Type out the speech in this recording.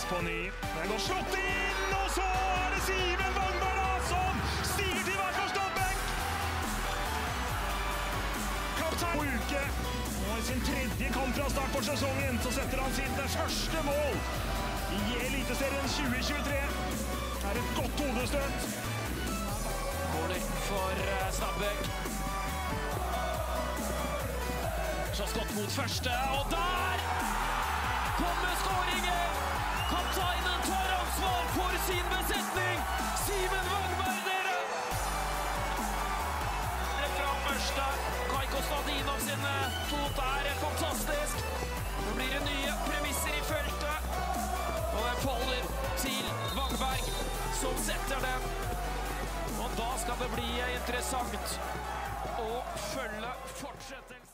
på ny. Den går slått inn, og så det Simen Wangberg som stiger til hver for Stabæk! Kaptein Uke. Og i sin tredje kamp fra start på sesongen så setter han sitt første mål i Eliteserien 2023. Det er et godt hodestøt. Corner for Stabæk. Så skott mot første, og der kommer skåringen! Kapteinen tar ansvar for sin besetning! Simen Wangberg, dere! Fra første, Kai Kostadinov sine fot er fantastisk. Nå blir det nye premisser i feltet. Og det faller til Wangberg, som setter den. Og da skal det bli interessant å følge fortsettelsen.